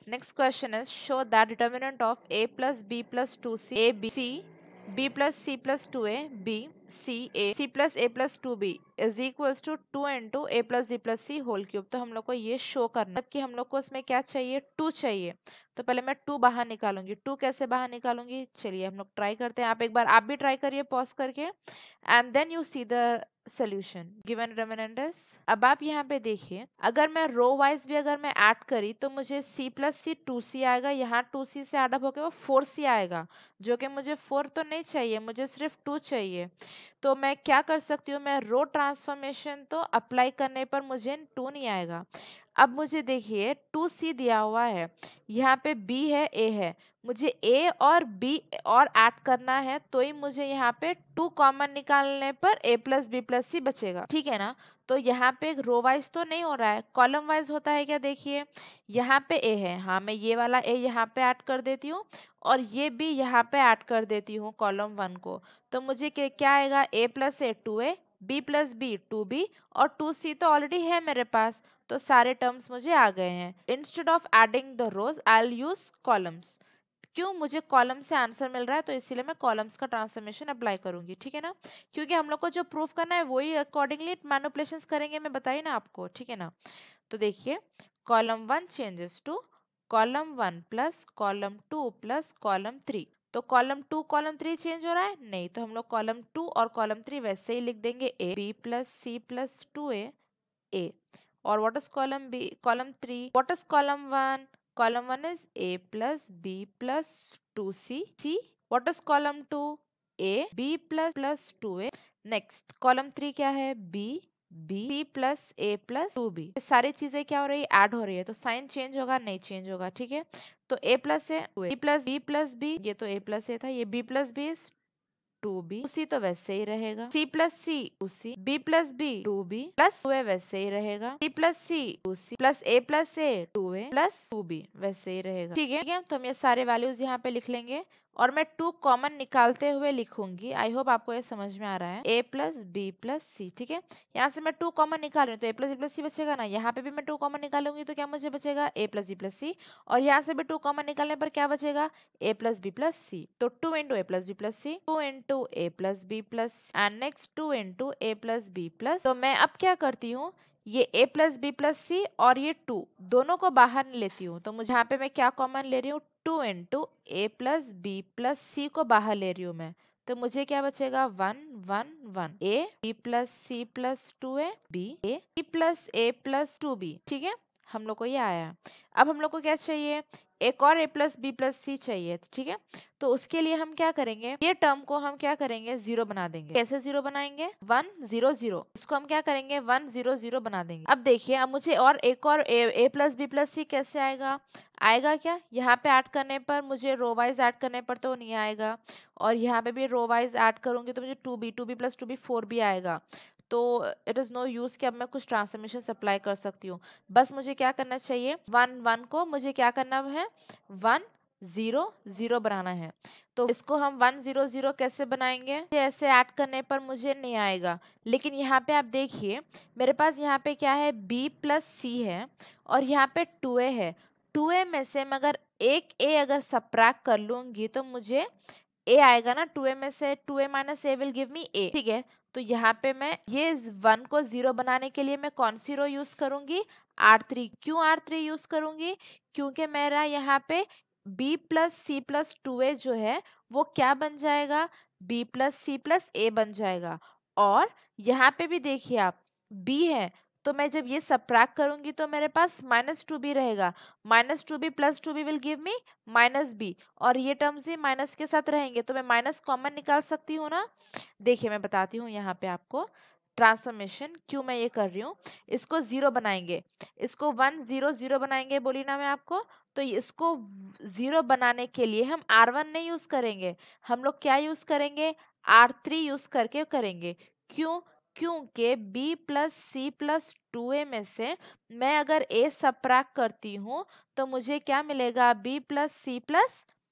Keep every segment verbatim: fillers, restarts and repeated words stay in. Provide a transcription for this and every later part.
Next question is, show that determinant of a plus b plus two c a b c b plus c plus two a b c a c plus a plus two b is equals to two into a plus b plus c whole cube। तो हम लोग को ये show करना है कि हम लोग को इसमें क्या चाहिए, टू चाहिए। तो पहले मैं टू बाहर निकालूंगी। टू कैसे बाहर निकालूंगी, चलिए हम लोग ट्राई करते हैं। आप एक बार आप भी ट्राई करिए पॉज करके, and then you see the solution given determinant is. अब आप यहाँ पे देखिए, अगर मैं रो वाइज भी अगर मैं ऐड करी तो मुझे c plus C two C आएगा, यहाँ टू सी से ऐड अप होकर वो फोर सी आएगा, जो कि मुझे फोर तो नहीं चाहिए, मुझे सिर्फ टू चाहिए। तो मैं क्या कर सकती हूँ, मैं रो ट्रांसफॉर्मेशन तो अप्लाई करने पर मुझे टू नहीं आएगा। अब मुझे देखिए टू सी दिया हुआ है, यहाँ पे b है, a है, मुझे a और b और ऐड करना है, तो ही मुझे यहाँ पे टू कॉमन निकालने पर a plus B plus C बचेगा, ठीक है ना। तो यहाँ पे रो वाइज तो नहीं हो रहा है, कॉलम वाइज होता है क्या, देखिए यहाँ पे a है, हाँ मैं ये वाला a यहाँ पे ऐड कर देती हूँ और ये b यहाँ पे ऐड कर देती हूँ कॉलम वन को। तो मुझे क्या आएगा, a plus A two A, b plus B two B और टू सी तो ऑलरेडी है मेरे पास, तो सारे टर्म्स मुझे आ गए हैं। Instead of adding the rows I will use columns. क्यों, मुझे कॉलम से आंसर मिल रहा है तो इसीलिए मैं कॉलम्स का ट्रांसफॉर्मेशन अप्लाई करूंगी, ठीक है ना। क्योंकि हम लोग को जो प्रूफ करना है वही अकॉर्डिंगली मैनिपुलेशंस करेंगे, मैं बताई ना आपको, ठीक है ना। तो देखिए column one changes to column one plus column two plus column three. तो column two column three change हो रहा है नहीं, तो हम लोग कॉलम टू और कॉलम थ्री वैसे ही लिख देंगे, A B plus C plus two A A. और what is column b, column three, what is column one, column one is a plus b plus two C c। what is column two, a b plus plus two a। next column three क्या है, b b c plus a plus two b। ये सारी चीजें क्या हो रही है, add हो रही है, तो साइन चेंज होगा नहीं, चेंज होगा, ठीक है। तो a plus A b plus b plus b, ये तो a प्लस ए था, ये b plus b is two B, सी तो वैसे ही रहेगा, c plus C two C, b plus B two B plus two A वैसे ही रहेगा, c plus C two C plus a plus A two A plus two B वैसे ही रहेगा, ठीक है। ठीक है, तो हम ये सारे वैल्यूज यहाँ पे लिख लेंगे और मैं टू कॉमन निकालते हुए लिखूंगी। आई होप आपको ये समझ में आ रहा है, a plus B plus C, ठीक है। यहाँ से मैं टू कॉमन निकाल रही हूँ तो a plus B plus C बचेगा ना, यहाँ पे भी मैं टू कॉमन निकालूंगी तो क्या मुझे बचेगा, a plus B plus C, और यहाँ से भी टू कॉमन निकालने पर क्या बचेगा, a plus B plus C. तो two into A plus B plus C, two into A plus B plus and next two into A plus B plus. तो मैं अब क्या करती हूँ, ये a plus B plus C और ये टू दोनों को बाहर लेती हूँ, तो मुझे यहाँ पे मैं क्या कॉमन ले रही हूँ, टू इंटू ए प्लस बी प्लस सी को बाहर ले रही हूँ मैं, तो मुझे क्या बचेगा, one one one, A B plus C plus two A B A B plus A plus two B, ठीक है। हम लोग को ये आया। अब हम लोग को क्या चाहिए, एक और a plus B plus C चाहिए, ठीक है। तो उसके लिए हम क्या करेंगे, ये टर्म को हम क्या करेंगे, जीरो बना देंगे। कैसे जीरो बनाएंगे, वन जीरो जीरो, इसको हम क्या करेंगे, वन जीरो जीरो बना देंगे। अब देखिए, अब मुझे और एक और a plus B plus C कैसे आएगा, आएगा क्या, यहाँ पे ऐड करने पर मुझे रो वाइज ऐड करने पर तो नहीं आएगा, और यहाँ पे भी रो वाइज ऐड करूंगी तो मुझे two B two B plus two B four भी आएगा। तो इट इज नो यूज कि अब मैं कुछ ट्रांसफॉर्मेशन अप्लाई कर सकती हूँ। बस मुझे क्या करना चाहिए, वन वन को मुझे क्या करना है, वन जीरो जीरो बनाना है। तो इसको हम वन जीरो जीरो कैसे बनाएंगे, ऐसे ऐड करने पर मुझे नहीं आएगा, लेकिन यहाँ पे आप देखिए मेरे पास यहाँ पे क्या है, b प्लस सी है और यहाँ पे टू ए है। टू ए में से मैं अगर एक a अगर सब्ट्रैक्ट कर लूंगी तो मुझे a आएगा ना, टू ए में से two A minus A will give me a, ठीक है। तो यहाँ पे मैं ये वन को जीरो बनाने के लिए मैं कौन सी रो यूज करूंगी, आर थ्री। क्यों आर थ्री यूज करूंगी, क्योंकि मेरा यहाँ पे b plus C plus two A जो है वो क्या बन जाएगा, b plus C plus A बन जाएगा। और यहाँ पे भी देखिए आप b है, तो मैं जब ये सब्ट्रैक्ट करूंगी तो मेरे पास माइनस टू बी रहेगा, minus two B plus two B will give me minus B, और ये टर्म्स ही माइनस के साथ रहेंगे, तो मैं माइनस कॉमन निकाल सकती हूँ ना। देखिए मैं बताती हूँ यहाँ पे आपको ट्रांसफॉर्मेशन क्यों मैं ये कर रही हूँ। इसको जीरो बनाएंगे, इसको वन जीरो जीरो बनाएंगे बोली ना मैं आपको, तो इसको जीरो बनाने के लिए हम आर वन नहीं यूज करेंगे, हम लोग क्या यूज करेंगे, आर थ्री यूज करके करेंगे। क्यों, क्योंकि b plus C plus two A में से मैं अगर a सब्ट्रैक्ट करती हूँ तो मुझे क्या मिलेगा, b plus C plus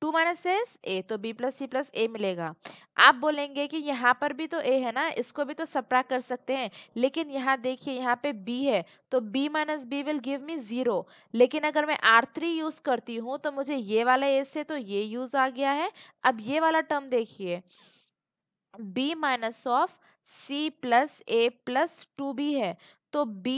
two minus S A, तो B plus C plus A मिलेगा। आप बोलेंगे कि यहाँ पर भी तो ए है ना, इसको भी तो सबट्रैक्ट कर सकते हैं, लेकिन यहाँ देखिए यहाँ पे बी है, तो b minus B will give me zero. लेकिन अगर मैं आर थ्री यूज करती हूँ तो मुझे ये वाला ए से तो ये यूज आ गया है। अब ये वाला टर्म देखिए, b minus of c plus A plus two B है, तो b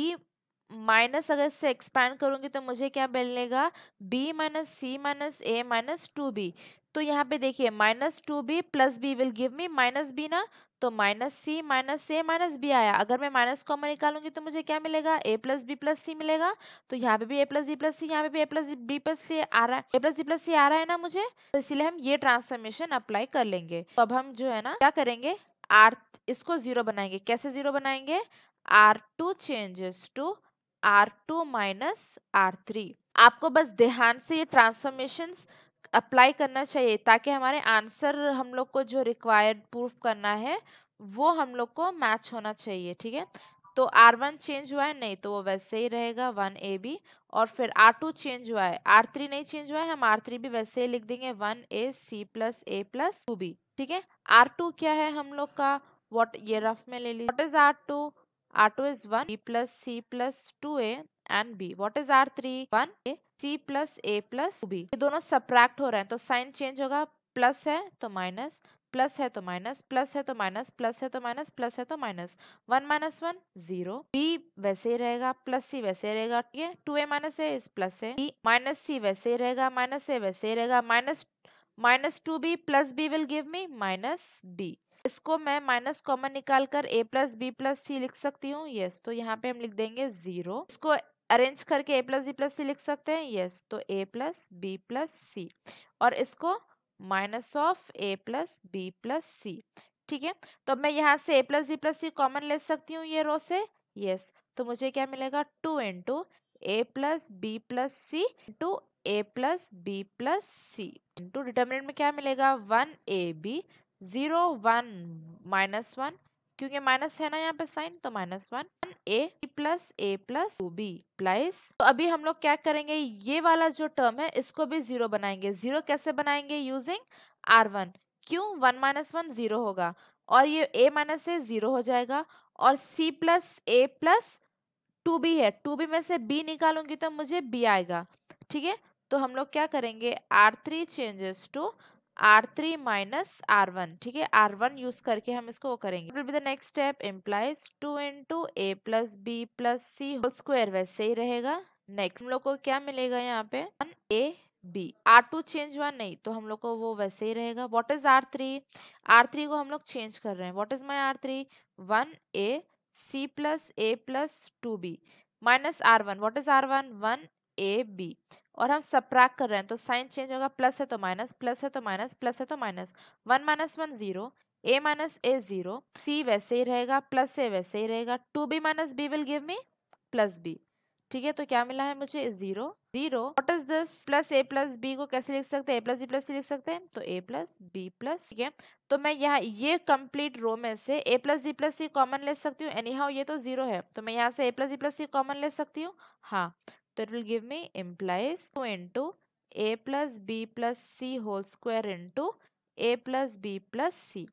माइनस अगर इससे एक्सपैंड करूंगी तो मुझे क्या मिलेगा, b minus C minus A minus two B. तो यहाँ पे देखिए minus two B plus B will give me minus B ना, तो minus C minus A minus B आया। अगर मैं माइनस कॉमन निकालूंगी तो मुझे क्या मिलेगा, a plus B plus C मिलेगा। तो यहाँ पे भी a plus B plus C, यहाँ पे भी a plus B plus C आ रहा है, a plus B plus C आ रहा है ना मुझे, तो इसीलिए हम ये ट्रांसफॉर्मेशन अप्लाई कर लेंगे। तो अब हम जो है ना क्या करेंगे, आर इसको जीरो बनाएंगे। कैसे जीरो बनाएंगे, R two changes to R two minus R three. आपको बस ध्यान से ये ट्रांसफॉर्मेशंस अप्लाई करना चाहिए ताकि हमारे आंसर हम लोग को जो रिक्वायर्ड प्रूफ करना है वो हम लोग को मैच होना चाहिए, ठीक है। तो आर वन चेंज हुआ है नहीं, तो वो वैसे ही रहेगा वन ए बी। और फिर आर टू चेंज हुआ है, आर थ्री नहीं चेंज हुआ है, हम आर थ्री भी वैसे ही लिख देंगे one A C plus A plus two B, ठीक है। आर टू क्या है हम लोग का, व्हाट, ये रफ में ले लीजिए, what is R two, R two is one b plus c plus two a and b. What is R three? One a c plus a plus two b. ये दोनों सब्ट्रैक्ट हो रहे हैं तो साइन चेंज होगा, plus है तो minus, plus है तो माइनस, प्लस है तो माइनस, प्लस है तो माइनस, प्लस है तो minus, one minus one zero, b वैसे ही रहेगा, प्लस c वैसे ही रहेगा, ठीक है। टू a माइनस a इस प्लस है, b माइनस c वैसे ही रहेगा, माइनस a वैसे ही रहेगा, minus minus two B plus b will give me minus b। इसको मैं माइनस कॉमन निकाल कर a plus B plus C लिख सकती हूँ, यस। तो यहाँ पे हम लिख देंगे जीरो। इसको अरेंज करके a plus B plus C लिख सकते हैं, यस। तो a plus B plus C, और इसको minus of a plus B plus C, ठीक है। तो मैं यहाँ से a plus B plus C common ले सकती हूँ ये रो से, यस। तो मुझे क्या मिलेगा, टू इंटू ए plus B plus C into ए plus B plus C into determinant में क्या मिलेगा, one A B zero one minus one, क्योंकि माइनस है ना यहाँ पे साइन, तो minus one A plus A plus two B plus. तो अभी हम लोग क्या करेंगे, ये वाला जो टर्म है इसको भी जीरो बनाएंगे। जीरो कैसे बनाएंगे, यूजिंग आर वन। क्यों, वन माइनस वन जीरो होगा, और ये a माइनस ए जीरो हो जाएगा, और c plus A plus two B है, टू बी में से b निकालूंगी तो मुझे b आएगा, ठीक है। तो हम लोग क्या करेंगे, R three changes to R three minus R one, ठीक है। आर वन यूज करके हम इसको वो करेंगे। Will be the next step, implies two into A plus B plus C whole square वैसे ही रहेगा। नेक्स्ट हम लोग को क्या मिलेगा यहाँ पे, वन ए बी। आर टू चेंज हुआ नहीं, तो हम लोग को वो वैसे ही रहेगा। What is R three, R three को हम लोग चेंज कर रहे हैं। What is my R three, one A C plus A plus two B minus R one. What is R one, one A B, और हम सबट्रैक्ट कर रहे हैं तो साइन चेंज होगा, प्लस है तो माइनस, प्लस है तो माइनस, प्लस है तो minus, one minus one zero, a minus A zero, c वैसे ही रहेगा, प्लस a वैसे ही रहेगा, two B minus B will give me plus b, ठीक है। तो क्या मिला है मुझे, zero zero. What is this, plus a plus b को कैसे लिख सकते हैं, a plus b plus c लिख सकते हैं, तो a प्लस b प्लस, ठीक है। तो मैं यहाँ ये कंप्लीट रो में से a plus b plus c common ले सकती हूँ, एनी हाउ ये तो जीरो है, तो मैं यहाँ से a plus b plus c common ले सकती हूँ, हाँ। तो it will give me implies two into a plus b plus c whole square into a plus b plus c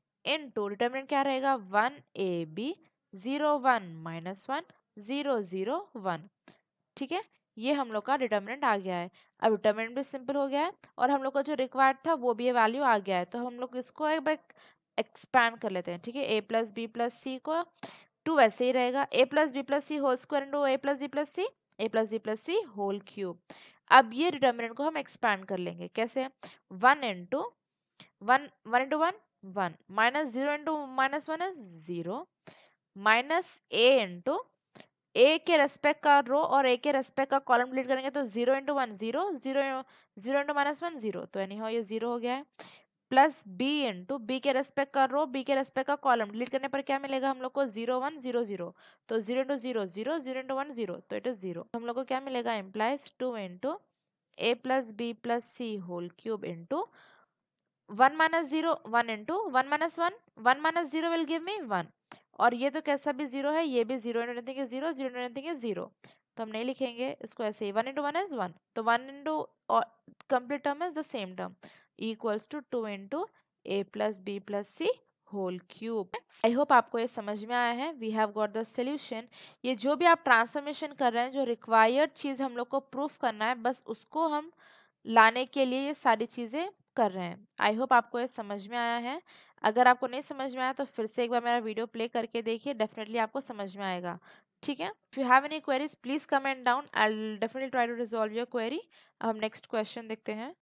into determinant क्या रहेगा, one A B zero one minus one zero zero one, ठीक है। ये हम लोग का determinant आ गया है। अब डिटरमिनेंट भी सिंपल हो गया है और हम लोग को जो रिक्वायर्ड था वो भी वैल्यू आ गया है, तो हम लोग इसको एक बार एक्सपैंड कर लेते हैं, ठीक है। a प्लस बी प्लस सी को टू वैसे ही रहेगा, a plus B plus C whole square into A plus B plus c a plus B plus C whole cube. अब ये डिटर्मिनेंट को हम एक्सपैंड कर लेंगे, कैसे, one into one, one into one one, minus zero into minus one is zero, minus a into a के respect का रो और ए के रेस्पेक्ट का कॉलम डिलीट करेंगे तो zero into one zero, zero zero into minus one zero, तो anyhow ये zero हो गया है, प्लस बी इंटू बी के रेस्पेक्ट का रो बी के रेस्पेक्ट का कॉलम डिलीट करने पर क्या मिलेगा हम लोग को, जीरो वन जीरो जीरो, तो zero into zero zero, zero into one zero, तो इट इज जीरो। हम लोग को क्या मिलेगा, implies two into A plus B plus C whole cube into one minus zero, one into one minus one, one minus zero will give me one, और ये तो कैसा भी जीरो है, ये भी zero into anything is zero, zero into anything is zero, तो हम नहीं लिखेंगे इसको ऐसे ही, one into one is one, तो one into complete term is the same term equals to two into A plus B plus C whole cube. I hope आपको ये समझ में आया है। We have got the solution. ये जो भी आप ट्रांसफॉर्मेशन कर रहे हैं, जो रिक्वायर्ड चीज़ हम लोग को प्रूफ करना है, बस उसको हम लाने के लिए ये सारी चीज़ें कर रहे हैं। आई होप आपको ये समझ में आया है। अगर आपको नहीं समझ में आया तो फिर से एक बार मेरा वीडियो प्ले करके देखिए, डेफिनेटली आपको समझ में आएगा। ठीक है, if you have any queries please comment down, I will definitely try to resolve your query. अब हम नेक्स्ट क्वेश्चन देखते हैं।